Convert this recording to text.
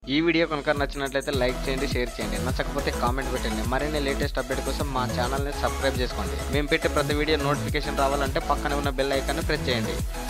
ఈ వీడియో కనుక నచ్చినట్లయితే లైక్ చేయండి, షేర్ చేయండి. నచ్చకపోతే కామెంట్ పెట్టండి. మరిన్ని లేటెస్ట్ అప్డేట్ కోసం మా ఛానల్ని సబ్స్క్రైబ్ చేసుకోండి. మేము పెట్టే ప్రతి వీడియో నోటిఫికేషన్ రావాలంటే పక్కనే ఉన్న బెల్ ఐకాన్ని ప్రెస్ చేయండి.